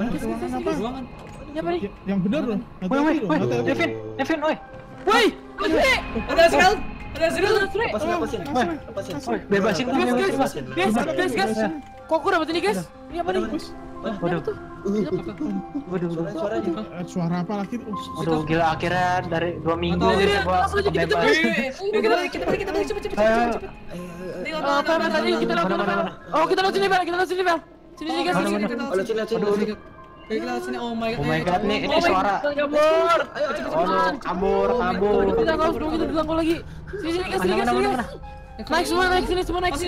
Ruangan apa? Ruangan. Ini apa nih? Yang bener loh. Woi, Devin, woi. Woi, ada Azrael. Ada Azrael. Lepasin. Bebasin Guys. Kok aku dapat ini, guys? Ini apa nih? Waduh. Suaranya. Suara apa lagi? Waduh, gila akhirnya dari 2 minggu gua bebas. Kita balik cepet. Apa tadi kita lakukan? Oh, kita lewat sini, Bel. Sini guys, sini. Lihat. Kita lewat sini. Oh my God, nih ini suara. Kabur. Waduh, kabur. Kita dilangkau lagi. Sini guys. Naik semua, naik sini.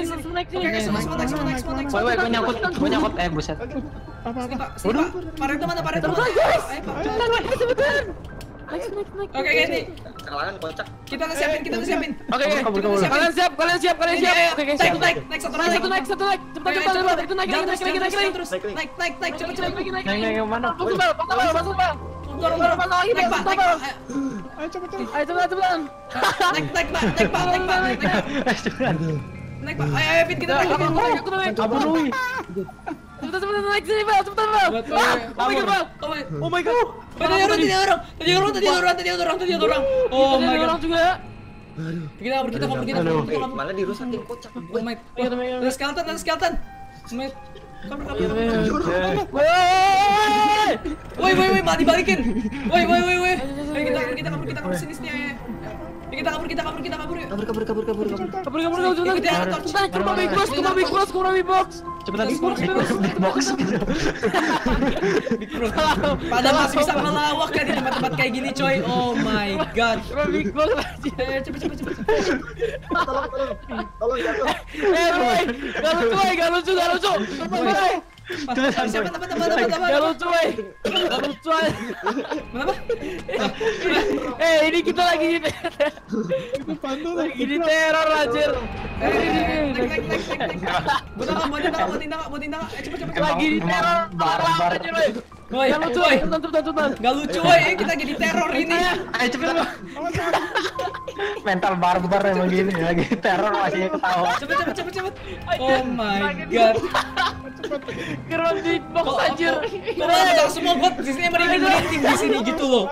Woi, gua nyangkut. Buset. Apa? Waduh. Pareto mana? Guys. Cepetan. Naik. Oke, ini. Kalangan kocak. Kita siapin. Oke. Kalian siap. Oke, guys. Naik. Satu naik. Cepetan. Itu naik. Terus. Naik. Cepet. Naik yang mana? Masuk, Bal. Dorong lagi, naik, Pak. Ayo cepetan. Ayo cepetan. Naik, Pak. Naik, Pak. Ayo, Fit, kita naik. Kabur lu. Cepetan naik sini, Bal. Cepetan, Bal. Oh my god. Tadi orang. Oh my god. Juga. Kita kabur. Malah dirusakin kocak. Oh my god. Ada skeleton. Kabur. Woi, malah dibalikin. Woi. Ayo kita kabur sini. Kita kabur yuk. Kabur. Cepetan ke rumah Big Box. Cepetan big box. Padahal masih bisa melawak kan di tempat-tempat kayak gini, coy. Oh my god. Big Box aja. Cepet. Tolong jatuh. Gak lucu. Siapa? Gak lucu, woy. Kenapa? Ini kita lagi di teror, anjir. Naik. Buat tindak. Cepet. Lagi di teror. Barbar. Woy, gak lucu, woy. Gak lucu, woy. Kita jadi teror ini. Ayo cepetan. Mental barbar emang gini, lagi teror masih ketawa. Cepet. Oh my god. Keren Big Box, anjir. Kok semua bot di sini merinding di sini gitu loh.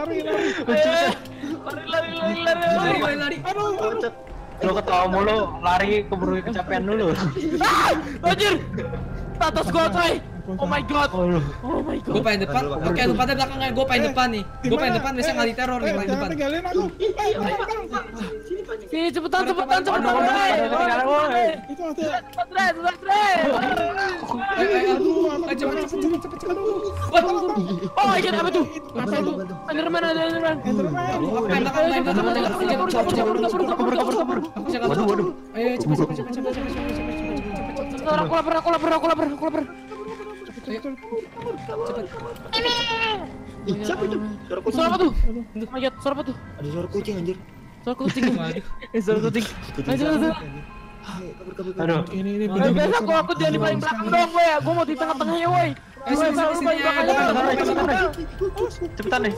Lari. Kocak. Lu ketawa mulu, lari keburu kecapean dulu. Anjir. Atas gua, coy. Oh my god. Gue pengen depan. Oke, lu pada belakang aja. Gue pengen depan nih. Biasanya nggak di teror nih paling depan. Tinggalin aku. Sini cepetan. Itu ada. Cepet. Oh my god, apa tuh? Enderman. Kabur. Ayo cepet. Aku lapar. Cepet. Siapa itu? Suara apa tuh? Oh my god, suara apa tuh? Ada suara kucing anjir. Suara kucing. Suara kucing. Ayo. Kabur. Aduh. Ini Biasa aku jangan di paling belakang dong, woy. Gue mau di tengah-tengahnya, woy. Cepetan nih.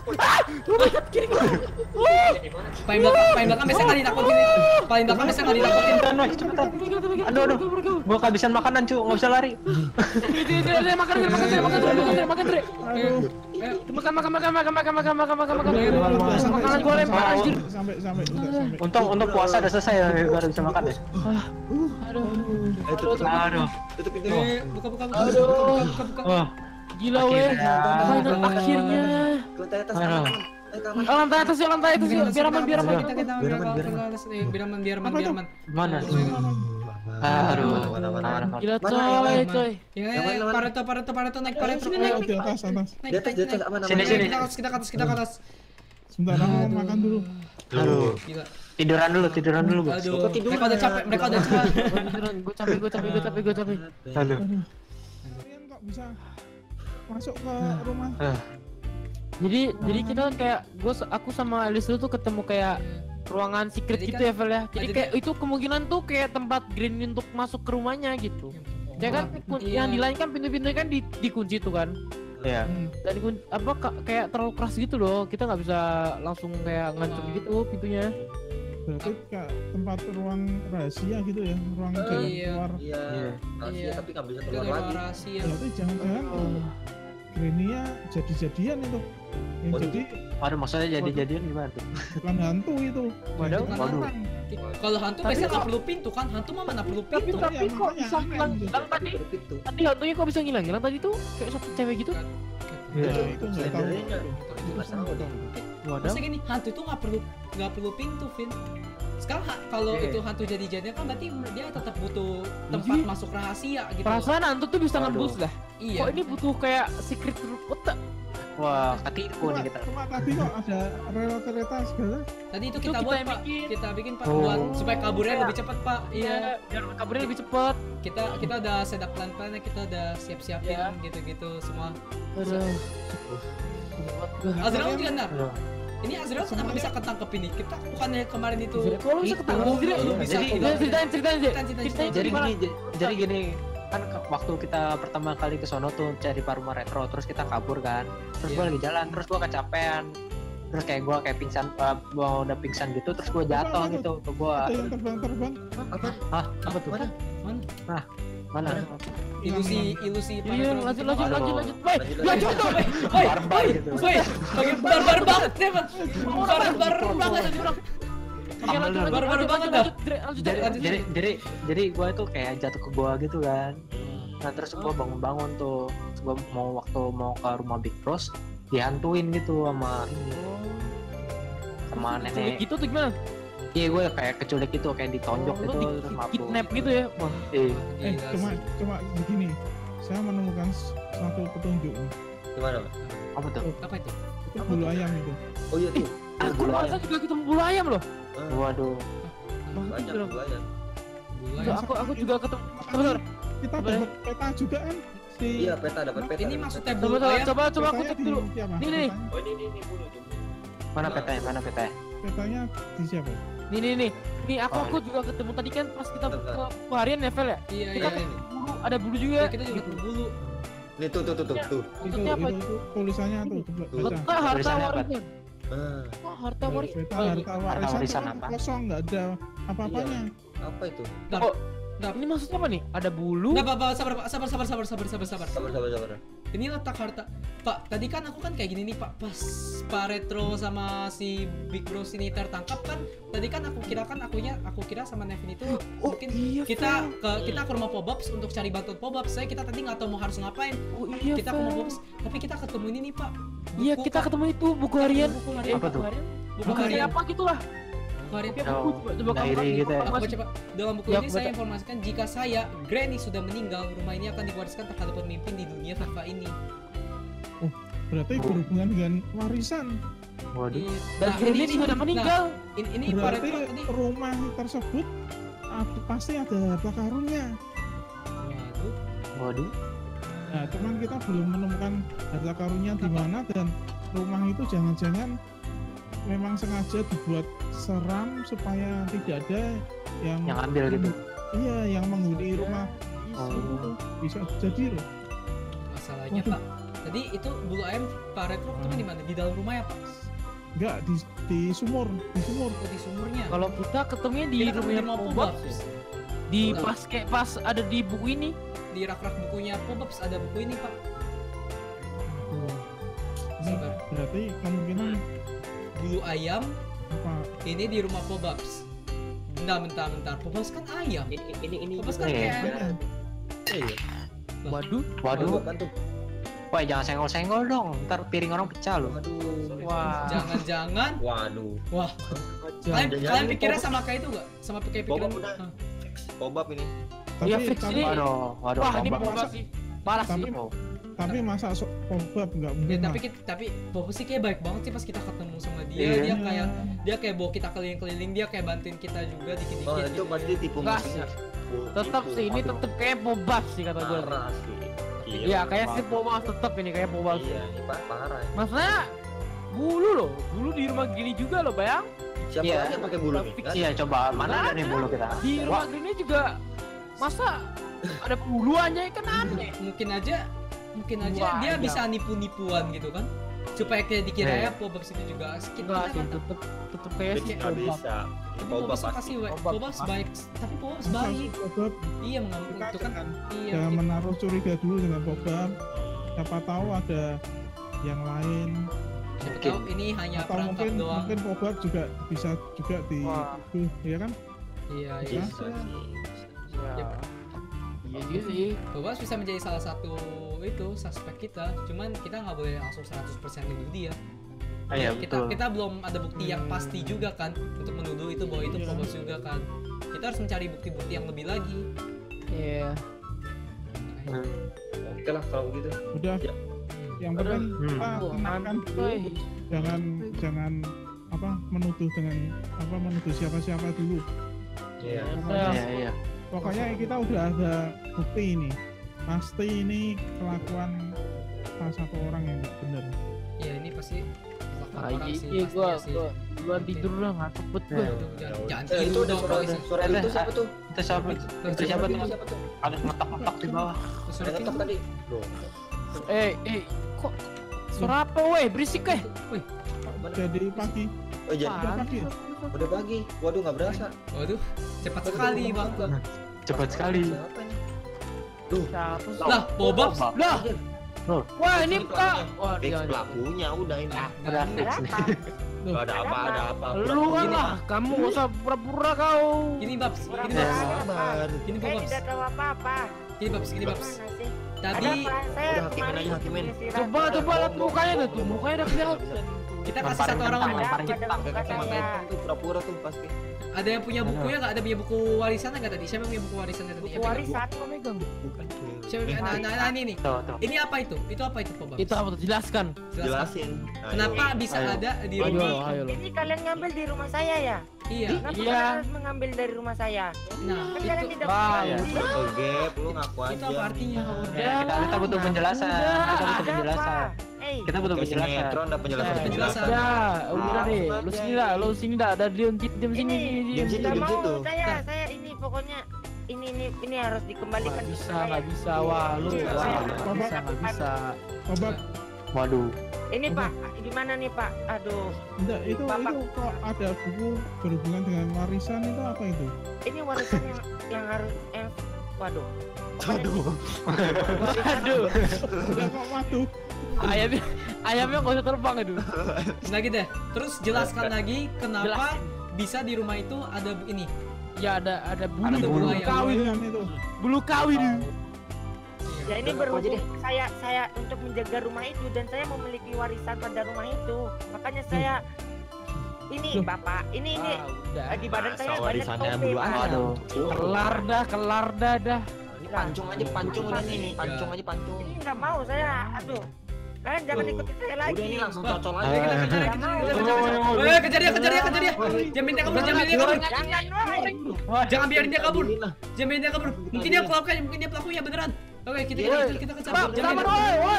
Paling belakang biasanya nggak ditakutin. Cepetan. Aduh. Gua kehabisan makanan, cu. Nggak bisa lari. Makan, Dre. Makan. Makanan gue lempar, anjir. Sampai. Untung puasa udah selesai ya, baru bisa makan ya. Aduh. Tutup pintunya. Buka. Wah. Gila, weh. Akhirnya. Lantai atas yuk. Biar aman. Biar aman. Mana? Aduh. Gila, coy. Pareto naik. Di atas. Di atas aman. Sini. Kita ke atas. Sebentar, aku mau makan dulu. Aduh. Gila. Tiduran dulu, Bos. Aduh. Mereka udah capek. Gue capek. Aduh. Kalian kok bisa masuk ke rumah? Jadi kita kan kayak aku sama Elis dulu tuh ketemu kayak ruangan secret gitu ya, Vel ya. Jadi kayak itu kemungkinan tuh kayak tempat Green untuk masuk ke rumahnya gitu. Ya kan yang di lain kan pintu-pintunya kan dikunci tuh kan. Iya. Dan kayak terlalu keras gitu loh. Kita nggak bisa langsung kayak ngancur gitu pintunya. Berarti kayak tempat ruang rahasia gitu ya, ruang jalan keluar. Iya. Rahasia tapi nggak bisa keluar lagi. Rahasia. Berarti jangan-jangan Granny-nya jadi-jadian itu. Yang Waduh. jadi Waduh, maksudnya jadi-jadian gimana tuh? bukan hantu itu. Waduh, Bukan waduh. orang. Kalau hantu Tapi biasanya nggak kok- perlu pintu kan, hantu mah mana perlu Tapi pintu. Iya, kok makanya bisa aneh hilang gitu. hilang tadi? Pintu. Tadi hantunya kok bisa ngilang tadi tuh kayak satu cewek gitu. Nah, Iya. itu nggak tahu. Slendernya. Itu Nggak tahu deh. Waduh. Maksudnya gini, hantu itu nggak perlu pintu, Vin. Sekarang kalau Oke. itu hantu jadi-jadinya kan berarti dia tetap butuh tempat Jadi, masuk rahasia gitu. Perasaan hantu tuh bisa Waduh. nembus dah. Iya. Kok ini butuh kayak secret room? Wah, ketipu nih kita. Cuma tadi kok ada kereta segala. Tadi itu Itu kita kita buat, yang Pak. bikin. Kita bikin, Pak, Oh. buat supaya kaburnya Iya. lebih cepat, Pak. Iya. Biar kabarnya lebih cepet. Kita udah setup plan-plannya, kita udah siap-siapin Iya. gitu-gitu semua. Aduh. Azrael juga nar. Aduh. Ini Azrael kenapa bisa ketangkep ini? Kita bukannya kemarin itu Kok lu bisa ketangkep Oh, sendiri? lu bisa Jadi- ketangkep. Ceritain Ceritain. Jadi gimana? jadi gini kan waktu kita pertama kali ke sono tuh cari rumah retro, terus kita kabur kan, terus gua Iya. lagi jalan, terus gua kecapean, terus kayak gua kayak pingsan, gua udah pingsan gitu, terus gua jatuh Apa, gitu ke gua. Ada yang terbang-terbang. Hah, apa tuh? Mana? Mana? Ilusi Iya, lanjut. Woi, Ya jodoh, woi. Barbar gitu. Woi, barbar banget deh, Bang. Barbar banget. Baru-baru banget dah. Jadi gua itu kayak jatuh ke gua gitu kan. Nah terus gua bangun-bangun tuh, terus gua mau ke rumah Big Bros, dihantuin gitu sama ini, sama nenek. Gitu tuh gimana? Iya gue kayak keculik gitu, kayak ditonjok Oh, gitu, lu terus mabuk. kidnap gitu ya? Wah, Iya. Cuma begini. Saya menemukan satu petunjuk nih. Gimana, Pak? Apa tuh? Apa itu? Itu bulu ayam itu. Oh iya tuh. aku bulu merasa juga ketemu bulu ayam loh. Waduh. Banyak bulu ayam. Tuh, aku juga ketemu. Bentar. Kita Apa ya? dapat peta juga kan. Si Iya, peta dapat peta. Ini dapat maksudnya peta. bulu ayam. Coba aku petanya cek di dulu. siapa? Nih. Oh, ini bulu tuh. Mana petanya? Mana petanya? Petanya di siapa? Nih. Nih aku juga ketemu tadi kan pas kita Bentar. ke harian ya, Vel ya? Iya, Kita iya. ketemu bulu, ada bulu juga. Ya, kita juga berbulu. Nih tuh. Maksudnya apa Itu tulisannya tuh coba Tuh. baca. Peta harta Tulisannya apa? warisan. Ah, Oh, harta warisan. Peta harta warisan warisan itu kan apa? kosong, nggak ada apa-apanya. apa itu? Ini maksudnya apa nih? Ada bulu. Nah, Pak, sabar, Pak. Sabar. Sabar. Ini letak harta. Pak, tadi kan aku kan kayak gini nih, Pak. Pas Pak Retro sama si Big Bros ini tertangkap kan. Tadi kan aku kira sama Nevin itu mungkin iya, kita ke rumah Pobops untuk cari bantuan Pobops. Kita tadi nggak tahu mau harus ngapain. Oh iya, Kita ke rumah Vel. Pobops, tapi kita ketemu ini nih, Pak. Iya, Buku, kita Pak. ketemu itu buku harian. Buku harian. Apa tuh? Buku Buku harian harian. apa gitulah. Buku harian. Tapi Oh, coba kamu diary gitu ya? Aku baca, Pak. Dalam buku Ya, ini aku saya baca. informasikan jika Granny sudah meninggal, rumah ini akan diwariskan kepada pemimpin di dunia FIFA ini. Berarti berhubungan dengan warisan. Waduh. Dan Granny sudah meninggal. Ini Pak Berarti Retro tadi. rumah tersebut pasti ada harta karunnya. Waduh. Waduh. Nah, cuman kita belum menemukan harta karunnya di mana, dan rumah itu jangan-jangan memang sengaja dibuat seram supaya tidak ada yang Yang ambil gitu. Iya, yang menghuni rumah. Oh. Itu bisa jadi loh. Masalahnya, Waduh. Pak. Tadi itu bulu ayam Pak Retro ketemu di mana? Di dalam rumah ya, Pak? Enggak di sumur. Oh, di sumurnya. Kalau kita ketemunya di Kita ketemu rumahnya di rumah Pobops. Pobops. Di Enggak. pas ada di buku ini. Di rak-rak bukunya Pobops ada buku ini, Pak. Ini Sabar. berarti kemungkinan Bulu ayam apa? ini di rumah Pobops. Bentar. Pobops kan ayam. Ini Pobops kan Iya. kayak Iya. Waduh. Waduh. Apaan tuh? Wah jangan senggol-senggol dong, ntar piring orang pecah loh. Aduh. Wah. jangan-jangan. Waduh. Wah, Jangan- kalian pikirnya sama kayak itu gak? Sama kayak pikiran. Pobops udah. Hah. Pobab ini. Tapi, Iya, fix tapi, ini. Waduh. Wah, ini Bang. Pobops sih. Parah sih. Tapi- tapi masa pobab nggak mungkin. Ya, lah. tapi Pobops sih kayak baik banget sih pas kita ketemu sama dia. Iya. Dia kayak bawa kita keliling-keliling, dia kayak bantuin kita juga dikit-dikit. Oh, itu gitu. pasti tipu Enggak musik. Tetap sih ini tetap kayak Pobops sih kata gue. Parah sih. Iya, kayak si Pobops tetap ini kayak Pobops. Iya, ini parah. Maksudnya bulu loh, bulu di rumah gini juga loh, Bayang. Siapa Iya. lagi yang pakai bulu nih? Kan? Iya coba mana ada nih bulu kita? Di rumah gini juga masa ada bulu aja kan aneh. Mungkin aja Wah, dia iya. bisa nipu-nipuan gitu kan. Supaya kayak dikira Iya. ya Pobops itu juga Enggak kita sih, kan. tetep kayak si Nggak Pobops. bisa. Tapi Pobab Pobops pasti. pasti Pobops Pobops pasti. baik, tapi Pobops Masa baik. pobab Iya mengambil kita itu kan. jangan, Iya. jangan gitu. menaruh curiga dulu dengan pobab. siapa tahu ada yang lain, Siapa Mungkin. tahu ini hanya atau perangkap mungkin doang. mungkin Pobat juga bisa juga Wah. dituduh, ya kan? Iya, iya. Bisa. Bisa sih. Ya. Yap. Iya juga sih. Bobas bisa menjadi salah satu itu suspek kita, cuman kita nggak boleh langsung 100% nuduh dia. Iya kita betul. kita belum ada bukti yang pasti juga kan untuk menuduh itu bahwa itu Iya. Bobas juga kan. Kita harus mencari bukti-bukti yang lebih lagi. Iya. Oke lah kalau begitu. Udah, Ya. yang penting kita Wah, tenangkan dulu, Woi. jangan apa menuduh siapa-siapa dulu. Iya. Iya iya. Pokoknya kita udah ada bukti ini, pasti ini kelakuan salah satu orang yang nggak benar. Ya ini pasti kelakuan Ah, orang sih, iya pastinya sih. gua tidur lah ngantuk bet gua. Aduh, jangan Itu tidur ada dong, suara Royce. suara itu siapa tuh? Itu siapa? Itu siapa tuh? Siapa tuh? Ada ngetok-ngetok di bawah. Terus Ada ada ngetok tadi. Loh. Kok suara apa weh? Berisik weh. Jadi pagi, Oh jadi udah pagi. udah pagi. Waduh nggak berasa. Waduh, cepat sekali bang. Cepat sekali. Siapa ini? Siapa sih? Lah, Bobab. Lah, wah ini Ini Kak. pelakunya. Wah, Fix dia. pelakunya udah ini. Udah fix. Gak ada apa, ada apa. Lu kan lah, kamu gak usah pura-pura kau. Gini Babs, gini Ya, Babs, sabar. gini Saya Babs, tidak tahu apa-apa. gini Babs, gini Babs. Gimana sih? Tadi Ada apa? Saya Udah, hakimin kemarin aja, hakimin. istirahat. Coba lihat mukanya tuh, mukanya udah kelihatan. kita kasih satu orang Ada ngomong. apa Lemparin dalam muka Emang saya? itu pura-pura tuh pasti. Ada yang punya bukunya nggak? Ada punya buku warisannya nggak tadi? Siapa yang punya buku warisannya tadi? Buku Yang pegang? warisan. Kok megang? Bukan. Siapa yang nah, ini nih. Tuh tuh. Ini apa itu? Itu apa itu, Pak Babs? Itu apa tuh? Jelaskan. Jelaskan. Jelasin. Ayo. Kenapa bisa Ayo. ada di Ayo, rumah? ayo. Ini kalian ngambil di rumah saya ya? Iya. Kenapa Iya. kalian harus mengambil dari rumah saya? Nah, Kan kalian itu tidak Wah, punya iya. bukti. Oh, Gap, lu ngaku aja. itu apa artinya? Ya, kita butuh penjelasan. Kita butuh Ada penjelasan. apa? Kita butuh Kayak penjelasan. sinetron ada penjelasan. Penjelasan. Ya, udah deh. Ah, Lu sini dah, lu sini dah. Ada diam diam sini, Ini, diam situ, Nggak di mau situ. saya ini pokoknya ini harus dikembalikan Nggak ke bisa, saya. nggak bisa. Wah, lu Iya, wah, saya- nggak bisa, nggak bisa. Obat, Waduh. Ini Pak, gimana nih Pak? Aduh, enggak, itu kok ada buku berhubungan dengan warisan itu apa itu? ini warisan yang harus waduh. Aduh. Aduh, Udah kok waduh. ayamnya nggak usah terbang itu. Nah gitu deh. Terus jelaskan lagi kenapa bisa di rumah itu ada ini. Ya ada bulu, Ada bulu bulu ayam. kawin, Ayam itu. bulu kawin. Ya ini Kenapa berhubung jadi? saya untuk menjaga rumah itu dan saya memiliki warisan pada rumah itu. Makanya saya ini Loh. Bapak, ini Ah, udah. di badan Masa saya banyak warisannya tope, bulu Pak. ayam? Aduh. Kelar dah. Ini pancung aja, pancung udah nih. Pancung aja, pancung. Ini nggak mau saya. Aduh. Kalian jangan Tuh. ikuti saya lagi. Udah ini langsung Bang. cocol Eh, aja. Kita kejar, Nggak mau. kejar dia. Jamin dia kabur, jamin dia kabur. Jangan, woy. Jangan biarin dia kabur. Ambilin lah. Jamin dia kabur. Mungkin dia pelakunya, mungkin dia pelakunya beneran. Oke, kita Iya. kejar. Bang, Jamin. sabar,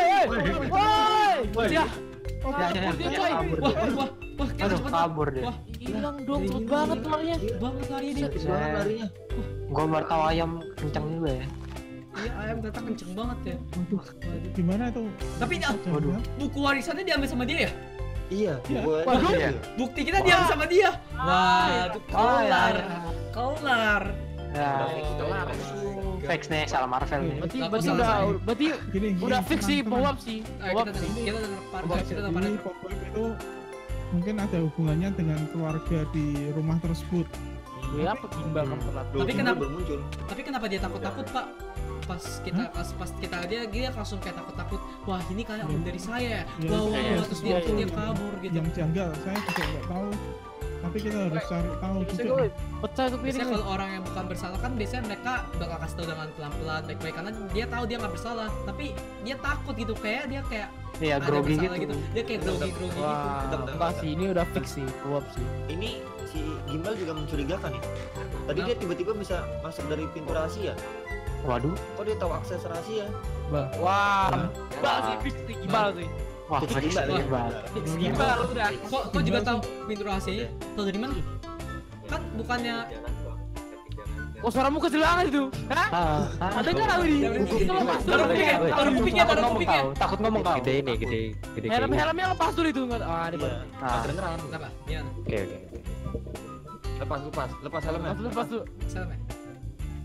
woi. Ya, Ya, ya, ya. dia coy. Wah, kita Aduh, cepet. kabur deh. Wah, Hilang dong, cepet banget larinya. banget lari ini. Cepet banget larinya. Gua baru tahu ayam kencang juga ya. Iya, ayam datang kenceng banget ya. Waduh, gimana itu? Tapi Waduh. buku warisannya diambil sama dia ya? Iya, Iya. gua Waduh. iya. Bukti kita diambil sama dia. Wah, itu kelar. ya. Kelar. Ya, Kelar. fix nih salah Marvel nih. Berarti Nggak berarti bisa, udah Mas. berarti Gini, udah fix sih teman-teman. Bawab sih. Ayo Bawab kita sih. kita Jadi Pobat itu mungkin ada hubungannya dengan keluarga di rumah tersebut. Gue apa gimbal kamu telat. Loh, Tapi timbul kenapa- bermuncul? Tapi kenapa dia takut-takut, Pak? Pas kita dia langsung kayak takut-takut. Wah, ini kayak om dari saya ya. Iya, Wah, iya, terus iya, dia iya. kabur gitu. Yang janggal, saya juga nggak tahu. Tapi kita harus cari tahu juga. Pecah itu piring. Biasanya kalau orang yang bukan bersalah kan biasanya mereka bakal kasih tahu dengan pelan-pelan baik-baik karena dia tahu dia nggak bersalah tapi dia takut gitu kayak dia kayak Iya, ada grogi bersalah gitu. dia kayak grogi gitu. Wah, enggak sih, ini udah fix sih, Bawab sih. Ini si Gimbal juga mencurigakan nih. Tadi dia tiba-tiba bisa masuk dari pintu rahasia. Waduh. Kok dia tahu akses rahasia? Wah, gimbal sih, fix sih, gimbal sih. Wah, Fix fix Gimbal, ya? Gimbal. Fix gimbal udah. Kok juga tahu pintu rahasianya? Tahu dari mana? Kan bukannya Kok suaramu kecil banget itu? Hah? Ada nggak tahu ini? Itu lepas dulu. Taruh kupingnya, taruh kupingnya. Takut ngomong kau. Gede ini, gede Helmnya lepas dulu itu nggak? Ah, ini Iya. Ah. Kedengeran. Kenapa? Gimana? Oke. Lepas helmnya. lepas dulu. Salah ya?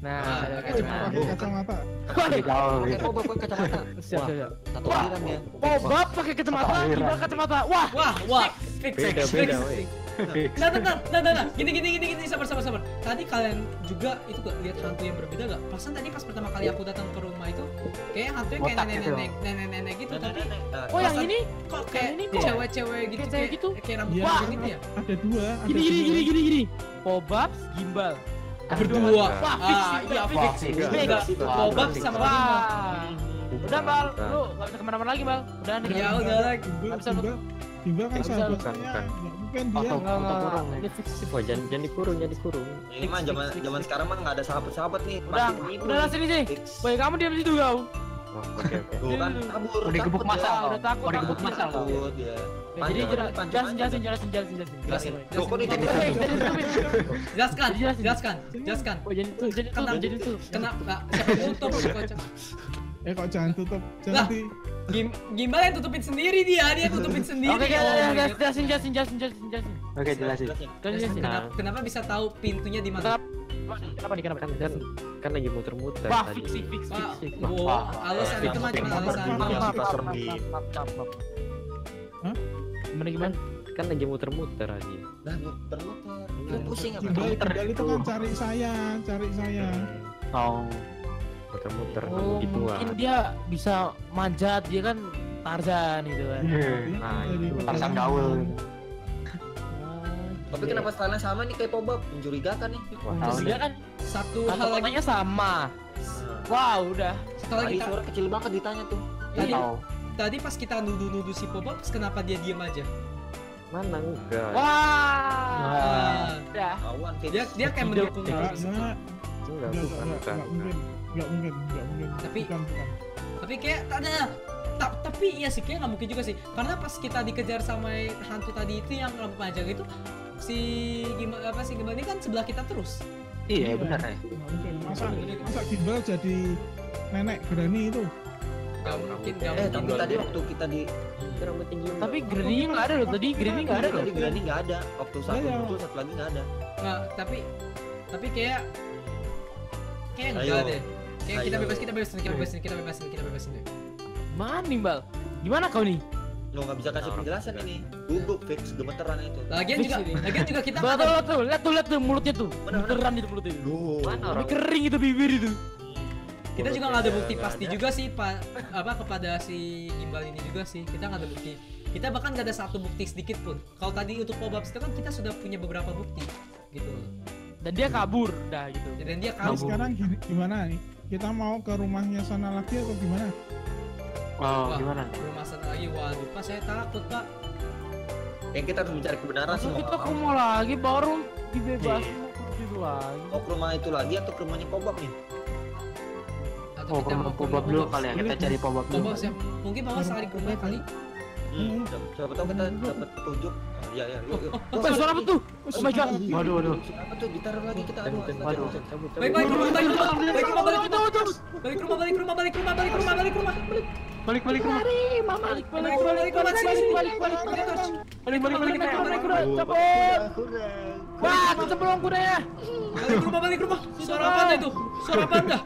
Nah, pakai Pakai kacamata. Jauh Pakai gitu. Pobab pakai kacamata. siap, siap. Satu aliran ya. Bobab pakai kacamata, gimana kacamata? Wah, Wah, fix. Beda, weh. Nah. Gini, sabar. Tadi kalian juga itu gak lihat hantu yang berbeda gak? Perasaan tadi pas pertama kali aku datang ke rumah itu, kayak hantunya kayak Botak gitu. nenek-nenek gitu, tapi oh yang ini kok kayak ini kok cewek-cewek gitu, kayak cewek gitu? kayak rambut Iya, panjang gitu ya? ada dua. gini. Bobab, gimbal. Berdua. Wah, Iya, Wah, fix. fix. Beda. Bobab sama gimbal. Wah. Udah Bal, lu gak bisa kemana-mana lagi Bal. Udah nih. Ya udah lah. Gimbal kan Nggak bisa, sahabat bukan, saya. bukan. Nggak mungkin dia. Enggak. Ini fix. Wah, jangan dikurung. Ini mah zaman sekarang mah nggak ada sahabat nih. Udah, udah lah sini sih. Boy, kamu diam di situ kau. Oh, oke. Tuh kan kabur. Udah gebuk takut masal. ya. Udah takut. Udah gebuk masal. Takut ya. Ya, jadi jelasin. Jelasin. Loh, kok ini jadi Jelaskan. Oh, jadi tuh. Kenapa? Siapa yang tutup si kocak? Kok jangan tutup. Lah. Jangan di. Gimbal yang tutupin sendiri dia tutupin sendiri. Oke, jelasin. Oke, jelasin. Jelasin. Nah, Kenapa bisa tahu pintunya di mana? Kenapa nih? kan lagi muter-muter Wah, tadi. fix. Wah, alasan itu mah cuma alasan. Maaf. Hah? Gimana? Kan lagi muter-muter aja. Nah, muter-muter. Lu pusing apa? Gimbal itu kan cari saya. Oh, muter-muter Oh, gitu mungkin dia bisa manjat, dia kan Tarzan gitu kan. Nah, itu Tarzan gaul. Tapi kenapa stylenya sama nih kayak Pobab? Mencurigakan nih. Wah, Terus tahu dia deh. kan Satu hal lagi. kata-katanya sama. Wow, udah. Setelah Tadi kita suara kecil banget ditanya tuh. tadi Tahu. tadi pas kita nuduh si Popop, kenapa dia diam aja? Mana enggak? Wah. Ah, Udah. Awan dia kayak mendukung Enggak, gitu. Enggak, bukan. Enggak mungkin. Tapi- Bukan. Tapi kayak tapi iya sih kayak nggak mungkin juga sih, karena pas kita dikejar sama hantu tadi itu yang rambut panjang itu, si Gimbal ini kan sebelah kita terus. Iya, benar ya. Nggak mungkin. Masa Gimbal jadi nenek berani itu? Gak mungkin. tapi tadi waktu kita di Rambut tinggi. Tapi Granny nggak ada loh tadi. Granny nggak ada loh. Tadi Granny nggak ada. Waktu satu Iya. muncul satu lagi nggak ada. Nggak, tapi kayak Ayo. enggak deh. Kayak kita Ayo. bebasin deh. Mana nih Bal? Gimana kau nih? Lo nggak bisa kasih penjelasan ini. Gugup fix gemeteran itu. Lagian juga kita Bal, nggak ada- tuh, lihat tuh mulutnya tuh. Mana? Beneran itu mulutnya. Duh. Mana Tapi orang? kering itu bibir itu. kita juga nggak ada bukti pasti juga sih kepada si Gimbal ini juga sih. Kita nggak ada bukti. Kita bahkan nggak ada satu bukti sedikit pun. Kalau tadi untuk Pobab itu kan kita sudah punya beberapa bukti gitu. Dan dia kabur, dah gitu. Dan dia Nah, kabur. sekarang gimana nih? Kita mau ke rumahnya sana lagi atau gimana? Oh, Wah, gimana? rumah sana lagi. Waduh, Pak, saya takut, Pak. Yang kita harus mencari kebenaran sih. Masa kita ke mall lagi baru dibebasin gitu lagi. Mau ke rumah itu lagi atau ke rumahnya Pobab nih? Atau Oh, kita rumah mau ke Pobab rumah dulu Pobab. kali ya. Kita cari Pobab dulu. Pobab siapa? Mungkin Bapak saling ke rumah kali. Siapa tahu kita dapat petunjuk. Ya, yuk. Apa suara apa tuh? Oh my god. Waduh. Apa tuh ditaruh lagi kita aduh. Waduh. Balik rumah. Balik rumah. Balik rumah. Balik rumah. Balik rumah. Balik rumah. Balik rumah. Balik rumah. Balik rumah. Balik rumah. Wah, kecemplung kudanya. Balik rumah. Suara apa itu? Suara apa dah?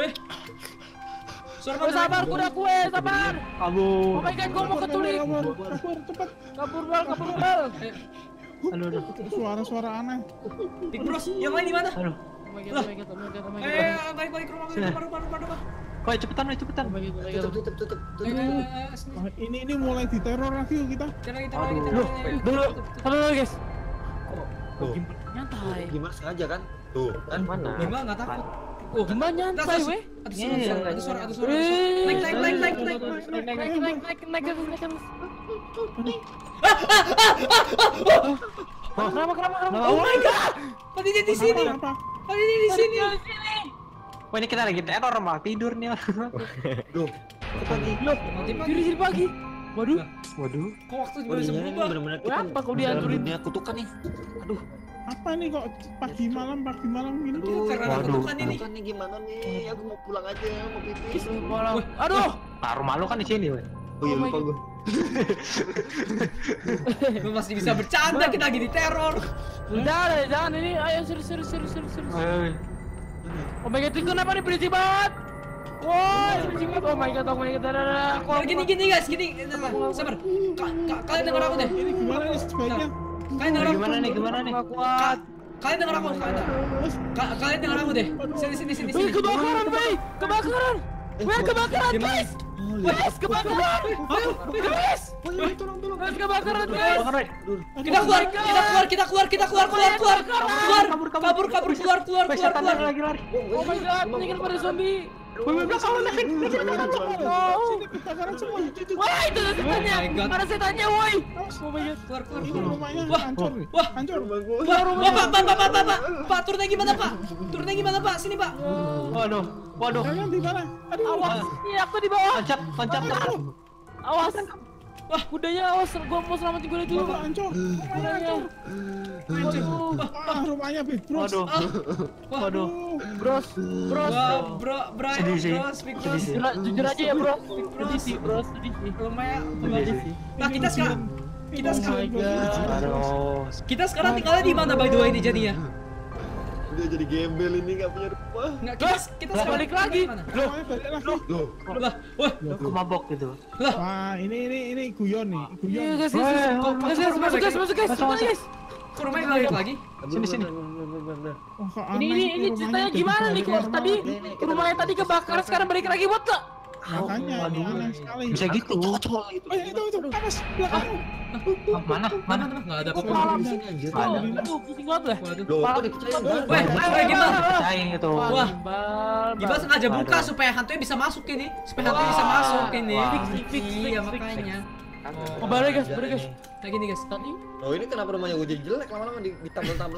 Suara Woi, apa? sabar kuda kue, sabar. Kabur. Oh my god, gua mau ketulik. Kabur, cepat. Kabur bal. Aduh. Suara-suara aneh. Big Bros, yang lain di mana? Aduh. Oh my god. Balik rumah. Woi, cepetan. Tutup. Wah, ini mulai diteror lagi yuk kita. Dulu, sabar guys. Tuh. Nyantai. Gimana sengaja kan? Tuh, kan Mana? Gimana nggak takut? Oh, Gimana nyantai weh? ada suara. Naik. Kenapa? Oh my god. Tadi dia di sini. Apa? Tadi dia di sini. Wah, ini kita lagi teror malah tidur nih. Duh. Diri pagi. Waduh, Kok waktu Oh, bisa ini berubah? benar-benar kita kenapa kau dihancurin? dunia kutukan nih. Aduh. Apa nih kok pagi malam gini? Aduh. Karena Waduh. kutukan ini. Kutukan nih gimana nih? Aku mau pulang aja, mau pipis. Aduh, Nah, rumah lu kan di sini, weh. Oh iya Oh my lupa gue. Gue masih bisa bercanda, kita lagi di teror. jangan ini. Ayo serius. Oh my god, itu kenapa nih berisik banget? Woi, berisik banget. Oh my god, Gini guys, gini. Sabar. Kalian dengar aku deh. Ini gimana nih sebaiknya? Kalian dengar aku. Gimana nih? Nggak kuat. Kalian dengar aku. Kalian dengar aku deh. Sini. Wih, kebakaran, wih, kebakaran. Wih, kebakaran, guys. Wes, kebakaran. Wes. Wes, kebakaran, guys. Kita keluar. Keluar. Lagi lari. Oh my god, ini kan pada zombie. Sini kebakaran semua. Wah, itu setannya. Oh my god. Ada setannya, woi. Oh my god. Keluar. Ini rumahnya Wah. hancur. Wah. Hancur. Pak, turunnya gimana, Pak? Sini, Pak. Waduh. Kalian di mana? Aduh. Awas, iya aku di bawah. Loncat. Awas. Wah, kudanya awas, gua mau selamatin kuda dulu. Rumah hancur. Rumahnya hancur. Rumahnya bebros. Waduh. Bros. Wah, Sedih sih. Big Bros. Jujur aja ya, bro. Sedih sih. Lumayan. Nah, Ini kita sekarang Oh my god. Aduh. kita sekarang tinggalnya di mana by the way ini jadinya? Udah jadi gembel ini nggak punya rumah. Nggak, kita Lah, sekarang balik lagi. mana? Rumahnya balik lagi. Lah, wah, Aku mabok gitu. Wah, ini guyon nih. Guyon. Iya, guys. Masuk guys. kok rumahnya balik lagi? Sini. Oh, kok Ini aneh ceritanya rumahnya gimana jadi nih kok balik tadi lagi. rumahnya tadi kebakaran sekarang balik lagi buat tak? Makanya ini aneh sekali. Bisa gitu. Oh, itu awas belakang. Mana? Nggak ada Kok apa-apa. malam Di sini anjir. Aduh, pusing banget lah. Waduh. Loh, kok dipercaya enggak? Weh, gimana? Percayain gitu. Wah. Gimbal. Gimana sengaja buka Aduh. supaya hantunya bisa masuk ini, supaya hantunya bisa masuk ini. Fix. Iya makanya. Oh, balik guys. Nah gini guys. Tadi Loh, ini kenapa rumahnya gue jadi jelek lama-lama ditambal-tambal.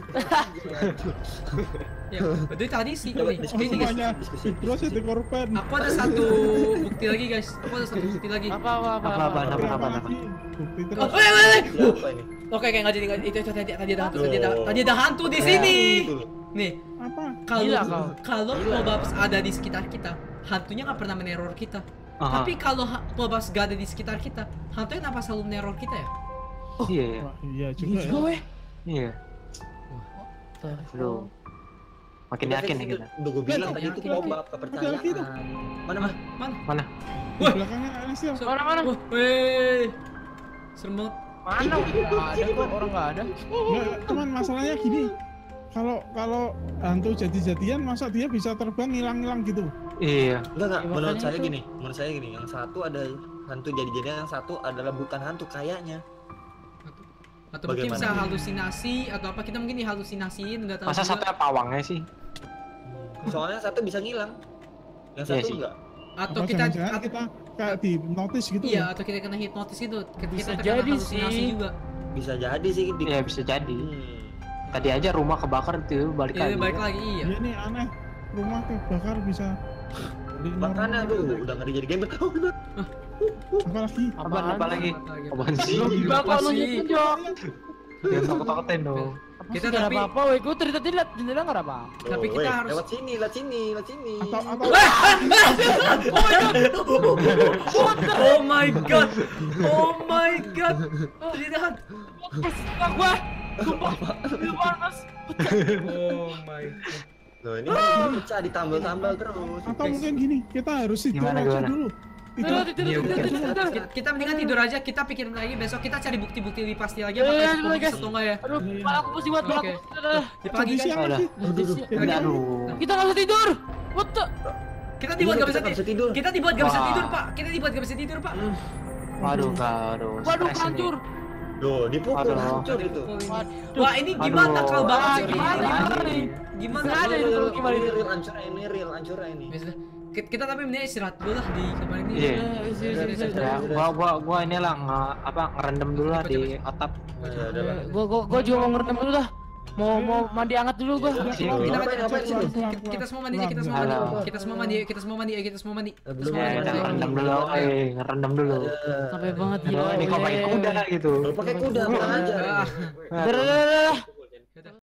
Ya, berarti tadi sih Coba ini. Oh, Gini guys. rumahnya bebros itu korban. Aku ada satu bukti lagi guys. apa? Apa? Lagi. Bukti Oh, terus. Siapa ini? Oke, kayak nggak jadi itu tadi ada hantu di sini. Itu. Nih, Apa? Gila kau. kalau Pobabs ada di sekitar kita, hantunya nggak pernah meneror kita. Aha. Tapi kalau Pobabs gak ada di sekitar kita, hantunya kenapa selalu meneror kita ya? Iya. Wah, iya juga ya. weh. Iya. Aduh. Makin yakin nih kita. Udah gue bilang tadi itu Yakin. pobab kepercayaan. Ada gitu. Mana? Mana? Di belakangnya aneh sih. Mana? Wah, weh. Serem banget. Mana? Nggak ada kok, orang nggak ada. Nggak, cuman masalahnya gini. Kalau hantu jadi-jadian masa dia bisa terbang ngilang-ngilang gitu. Iya. Enggak. Ya, Menurut makanya itu. Menurut saya gini. Yang satu ada hantu jadi-jadian, yang satu adalah bukan hantu kayaknya. Atau mungkin Bagaimana? bisa halusinasi atau apa, kita mungkin dihalusinasiin, nggak tahu Masa juga. satu pawangnya sih? Soalnya satu bisa ngilang. Yang Iya satu sih. enggak. Atau Apa kita jangan-jangan kita kayak di notice gitu. iya, atau kita kena hipnotis gitu. Kita Bisa terkena jadi halusinasi sih. juga. Bisa jadi sih di. Iya bisa jadi. Tadi aja rumah kebakar tuh balik Iya, lagi. balik lagi iya. Iya nih aneh. Rumah kebakar bisa. Makanya aduh udah ngeri jadi gembel. Oh, bener. Apalagi Apa lagi? Apaan sih? Gila kok lu nunjuk. Ya takut-takutin dong. Kita Kita tapi- apa-apa, weh. Gue tadi lihat jendela nggak ada apa. Tapi kita harus- lewat sini. atau Oh my god. Oh my god. Ternyata hantu. Sumpah gua. Sumpah panas. Oh my god. Loh ini pecah ditambal-tambal terus. atau mungkin gini, kita harus tidur Gimana, aja gimana? dulu. Tidur. Kita mendingan tidur aja, kita pikirin lagi, besok kita cari bukti-bukti lebih pasti lagi Iya, apakah iya, itu guys. bisa atau enggak ya. Aduh, kepala aku pusing banget. Oke. Di pagi Jadi kan siang Alah. lagi. Aduh. Kita nggak bisa tidur. What the? kita dibuat Iya, gak bisa kita nggak bisa tidur. Kita dibuat gak bisa Wah. tidur, Pak. Kita dibuat gak bisa tidur, Pak. Waduh, aduh. Waduh, stres ini. hancur. Loh, dipukul Aduh. hancur itu. Wah, ini gimana Aduh. kalau banget sih Gimana ini? nih? Gimana? Nggak ada itu kalau gimana itu. Real hancurnya ini. Biasa. Kita tapi mending istirahat dulu lah di kamar ini. Iya. Iya. Ya, gua inilah ngerendam dulu lah di atap. Ya udah lah. Gua juga mau ngerendam dulu dah. Mau mandi hangat dulu gua. Sini. Kita Ngapain sini? kita semua mandi aja, kita semua mandi. Halo. Kita semua mandi, kita semua mandi, kita semua mandi. Belum, Kita semua Ya, mandi. kita ngerendam dulu. Ngerendam dulu. Sampai banget Aduh, gila. ini kok pakai kuda gitu. Pakai kuda, tenang aja. Ah. Dah.